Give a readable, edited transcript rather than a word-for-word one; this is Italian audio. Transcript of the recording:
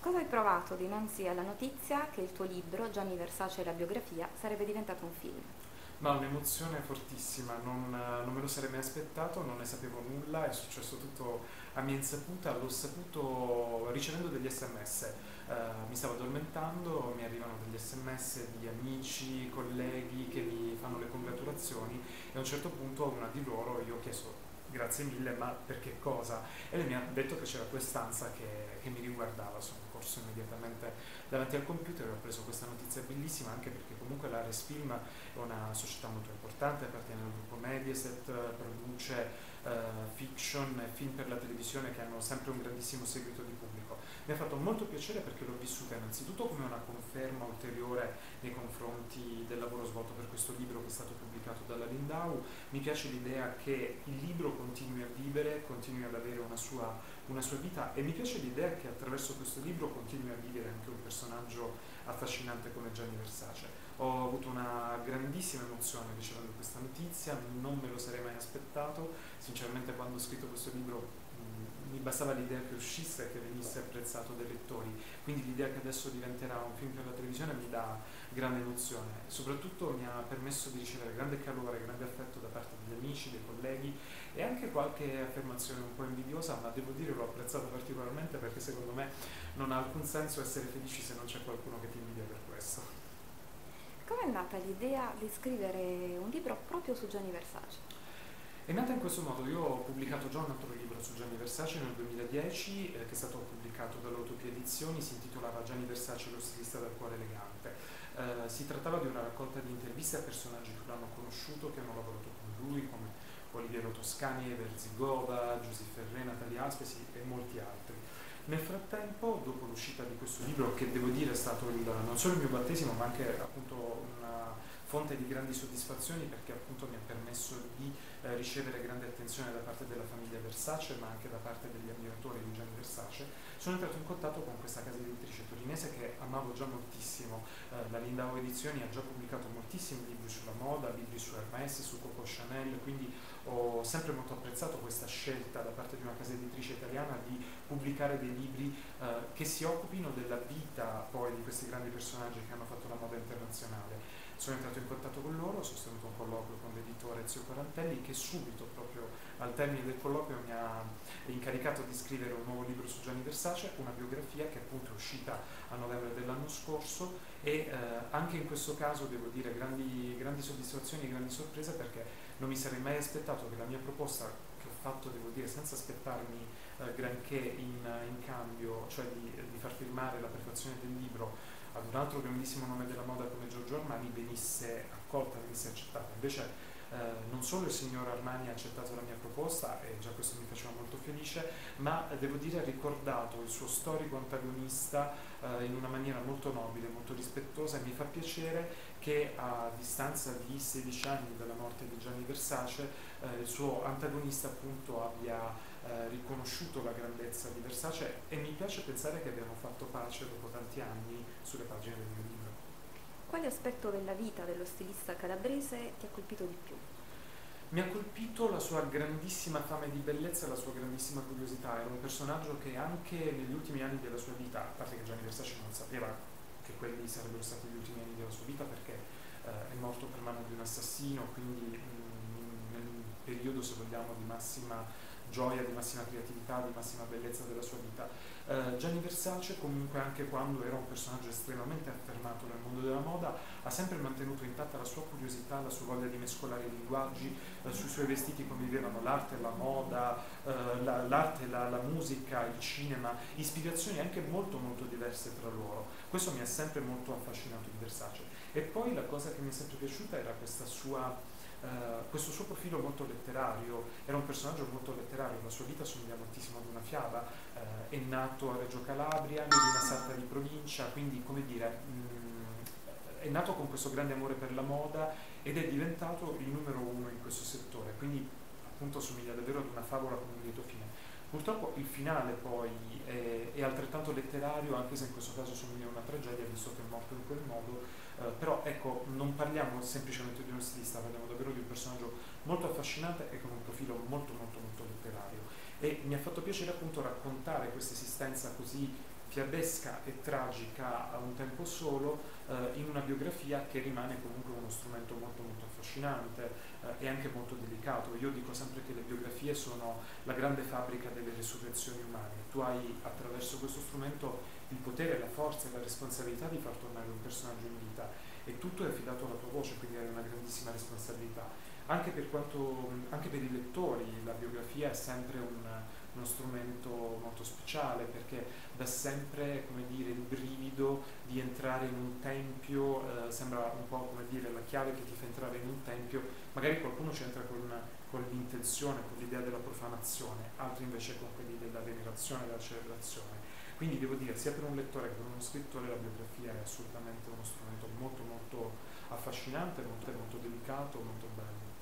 Cosa hai provato dinanzi alla notizia che il tuo libro, Gianni Versace e la biografia, sarebbe diventato un film? Ma un'emozione fortissima, non me lo sarei mai aspettato, non ne sapevo nulla, è successo tutto a mia insaputa, l'ho saputo ricevendo degli sms. Mi stavo addormentando, mi arrivano degli sms di amici, colleghi che mi fanno le congratulazioni e a un certo punto a una di loro io ho chiesto grazie mille, ma per che cosa? E lei mi ha detto che c'era quest'ansia che mi riguardava, sono corso immediatamente davanti al computer e ho preso questa notizia bellissima anche perché comunque l'Ares Film è una società molto importante, appartiene al gruppo Mediaset, produce fiction e film per la televisione che hanno sempre un grandissimo seguito di pubblico. Mi ha fatto molto piacere perché l'ho vissuta innanzitutto come una conferma ulteriore nei confronti del lavoro svolto per questo libro che è stato pubblicato dalla Lindau. Mi piace l'idea che il libro continui a vivere, continui ad avere una sua vita e mi piace l'idea che attraverso questo libro continui a vivere anche un personaggio affascinante come Gianni Versace. Ho avuto una grandissima emozione ricevendo questa notizia, non me lo sarei mai aspettato, sinceramente quando ho scritto questo libro mi bastava l'idea che uscisse e che venisse apprezzato dai lettori, quindi l'idea che adesso diventerà un film per la televisione mi dà grande emozione, soprattutto mi ha permesso di ricevere grande calore, grande affetto da parte degli amici, dei colleghi e anche qualche affermazione un po' invidiosa, ma devo dire l'ho apprezzata particolarmente perché secondo me non ha alcun senso essere felici se non c'è qualcuno che ti invidia per questo. Come è nata l'idea di scrivere un libro proprio su Gianni Versace? È nata in questo modo, io ho pubblicato già un altro libro su Gianni Versace nel 2010 che è stato pubblicato dall'Utopia Edizioni, si intitolava Gianni Versace, lo stilista dal cuore elegante. Si trattava di una raccolta di interviste a personaggi che l'hanno conosciuto, che hanno lavorato con lui, come Oliviero Toscani, Ever Zigova, Giuseppe Ferré, Natalia Aspesi e molti altri. Nel frattempo, dopo l'uscita di questo libro, che devo dire è stato non solo il mio battesimo, ma anche appunto una fonte di grandi soddisfazioni perché appunto mi ha permesso di ricevere grande attenzione da parte della famiglia Versace, ma anche da parte degli ammiratori di Gianni Versace, sono entrato in contatto con questa casa editrice torinese che amavo già moltissimo. La Lindau Edizioni ha già pubblicato moltissimi libri sulla moda, libri su Hermès, su Coco Chanel, quindi ho sempre molto apprezzato questa scelta da parte di una casa editrice italiana di pubblicare dei libri che si occupino della vita poi di questi grandi personaggi che hanno fatto la moda internazionale. Sono entrato in contatto con loro, ho sostenuto un colloquio con l'editore Ezio Quarantelli che subito, proprio al termine del colloquio, mi ha incaricato di scrivere un nuovo libro su Gianni Versace, una biografia che appunto è uscita a novembre dell'anno scorso e anche in questo caso devo dire grandi soddisfazioni e grandi sorprese perché non mi sarei mai aspettato che la mia proposta, che ho fatto devo dire senza aspettarmi granché in cambio, cioè di far firmare la prefazione del libro ad un altro grandissimo nome della moda come Giorgio Armani, venisse accolta, venisse accettata. Invece non solo il signor Armani ha accettato la mia proposta, e già questo mi faceva molto felice, ma devo dire ha ricordato il suo storico antagonista in una maniera molto nobile, molto rispettosa e mi fa piacere che a distanza di 16 anni dalla morte di Gianni Versace il suo antagonista appunto abbia riconosciuto la grandezza di Versace e mi piace pensare che abbiamo fatto pace dopo tanti anni sulle pagine del mio libro. Quale aspetto della vita dello stilista calabrese ti ha colpito di più? Mi ha colpito la sua grandissima fame di bellezza e la sua grandissima curiosità. Era un personaggio che anche negli ultimi anni della sua vita, a parte che Gianni Versace non sapeva che quelli sarebbero stati gli ultimi anni della sua vita perché è morto per mano di un assassino, quindi nel periodo, se vogliamo, di massima gioia, di massima creatività, di massima bellezza della sua vita. Gianni Versace comunque anche quando era un personaggio estremamente affermato nel mondo della moda ha sempre mantenuto intatta la sua curiosità, la sua voglia di mescolare i linguaggi, sui suoi vestiti convivevano l'arte e la moda, l'arte e la musica, il cinema, ispirazioni anche molto molto diverse tra loro. Questo mi ha sempre molto affascinato di Versace. E poi la cosa che mi è sempre piaciuta era questo suo profilo molto letterario, era un personaggio molto letterario, la sua vita somiglia moltissimo ad una fiaba, è nato a Reggio Calabria, di una sarta di provincia, quindi come dire, è nato con questo grande amore per la moda ed è diventato il numero uno in questo settore, quindi appunto somiglia davvero ad una favola con un lieto fine. Purtroppo il finale poi è altrettanto letterario, anche se in questo caso somiglia a una tragedia, visto che è morto in quel modo, però ecco, non parliamo semplicemente di uno stilista, parliamo davvero di un personaggio molto affascinante e con un profilo molto molto molto letterario. E mi ha fatto piacere appunto raccontare questa esistenza così fiabesca e tragica a un tempo solo, in una biografia che rimane comunque uno strumento molto molto affascinante e anche molto delicato. Io dico sempre che le biografie sono la grande fabbrica delle risurrezioni umane. Tu hai attraverso questo strumento il potere, la forza e la responsabilità di far tornare un personaggio in vita, e tutto è affidato alla tua voce, quindi hai una grandissima responsabilità. Anche per i lettori la biografia è sempre uno strumento molto speciale, perché dà sempre, come dire, il brivido di entrare in un tempio, sembra un po' come dire la chiave che ti fa entrare in un tempio. Magari qualcuno ci entra con l'intenzione, con l'idea della profanazione, altri invece con quelli della venerazione e della celebrazione. Quindi devo dire, sia per un lettore che per uno scrittore, la biografia è assolutamente uno strumento molto molto affascinante, molto, molto delicato, molto bello.